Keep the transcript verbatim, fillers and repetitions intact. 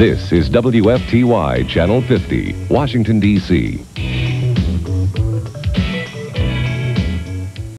This is W F T Y Channel fifty, Washington, D C